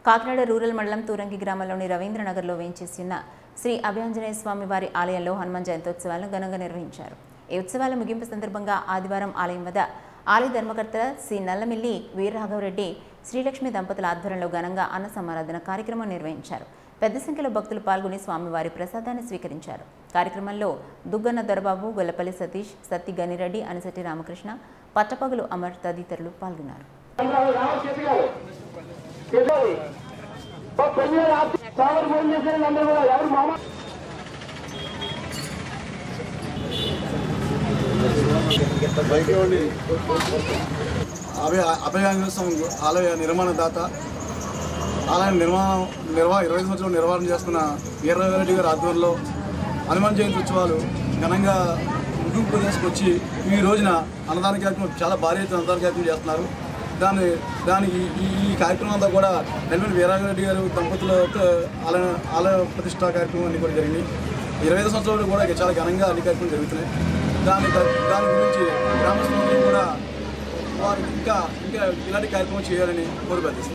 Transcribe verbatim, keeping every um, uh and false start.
Kakinada rural మండలం తూరంగి గ్రామంలోని రవీంద్రనగర్లో వేంచేసిన శ్రీ అభయాంజనేయ స్వామి వారి ఆలయంలో హనుమాన్ జయంతోత్సవాలను ఘనంగా నిర్వహించారు. ఈ ఉత్సవాల ముగింపు సందర్భంగా ఆదివారం ఆలయం వద్ద ఆలయ ధర్మకర్త శ్రీ నల్లమిల్లి వీరరాఘవరెడ్డి శ్రీలక్ష్మి దంపతుల ఆధ్వర్యంలో ఘనంగా అన్న సమారాధన కార్యక్రమం నిర్వహించారు. పెద్ద సంఖ్యలో భక్తులు పాల్గొని స్వామివారి ప్రసాదాన్ని స్వీకరించారు. కార్యక్రమంలో దుగ్గన్న దొరబాబు, గొల్లపల్లి సతీష్, సత్తి గనిరెడ్డి, అనిశెట్టి రామకృష్ణ, పట్టపగులు అమర్ తదితరులు పాల్గొన్నారు. అభయాంజనేయ స్వామి ఆలయ నిర్మాణదాత, ఆలయ నిర్మాణం నిర్వా ఇరవై సంవత్సరాలు నిర్వహణ చేస్తున్న వీరరాఘవరెడ్డి గారి ఆధ్వర్యంలో హనుమాన్ జయంతి ఉత్సవాలు ఘనంగా ముగింపు ప్రదేశకు వచ్చి ఈ రోజున అన్నదాన కార్యక్రమం చాలా భారీ ఎత్తున అన్నదాన కార్యక్రమం చేస్తున్నారు. దాని దానికి ఈ ఈ కార్యక్రమం అంతా కూడా నల్లమిల్లి వీరరాఘవరెడ్డి గారు దంపతుల ఆలయ ఆలయ ప్రతిష్టా కార్యక్రమం అన్ని కూడా జరిగింది. ఇరవై ఐదు సంవత్సరాలు కూడా చాలా ఘనంగా అన్ని కార్యక్రమాలు జరుగుతున్నాయి. దాని దాని గురించి గ్రామస్తులందరూ కూడా వారు ఇంకా ఇంకా ఇలాంటి కార్యక్రమం చేయాలని కోరుకుంటున్నారు.